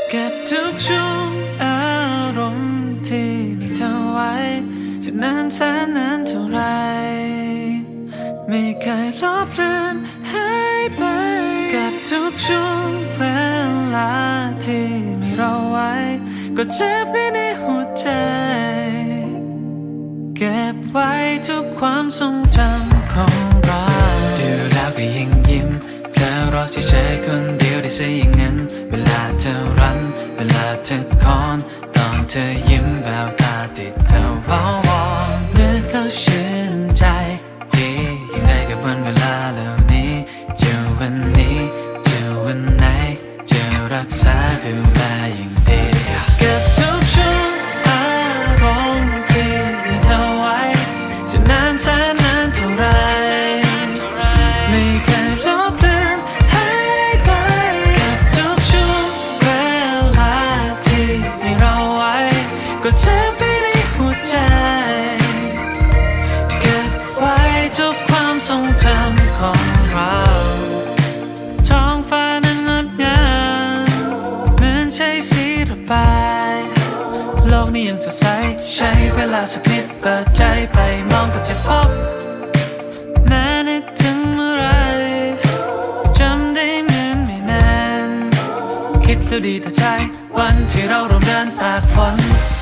เก็บทุกช่วงอารมณ์ที่มีเธอไว้จะนานแสนนานเท่าไรไม่เคยลบเลือนหายไปเก็บทุกช่วงเวลาที่มีเราไว้ก็เจ็บไปในหัวใจเก็บไว้ทุกความทรงจำของเราดูแล้วก็ยิ่งยิ้มแค่รอเฉยๆคนเดียวได้ซะอย่างนั้นเวลาเธอรันเวลาเธอคอนตอนเธอยิ้มแววตาที่เธอว้าวอนนึกแล้วชื่นใจที่ยังไงกับวันเวลาเหล่านี้จะวันนี้จะวันไหนจะรักษาดูแลอย่างดีเก็บทุกช่วงอารมณ์ที่มีเธอไว้จะนานแสนนานเท่าไรไม่เคยลบเลือนหายไปเก็บทุกช่วงเวลาที่มีเราไว้ก็เจ็บไปในหัวใจเก็บไว้ทุกความทรงจำของเราท้องฟ้านั้นงดงามเหมือนใช้สีระบายโลกนี้ยังสดใสใช้เวลาสักนิดเปิดใจไปมองก็จะพบแม้นึกถึงเมื่อไรจำได้เหมือนไม่นานคิดแล้วดีต่อใจวันที่เราร่วมเดินตากฝน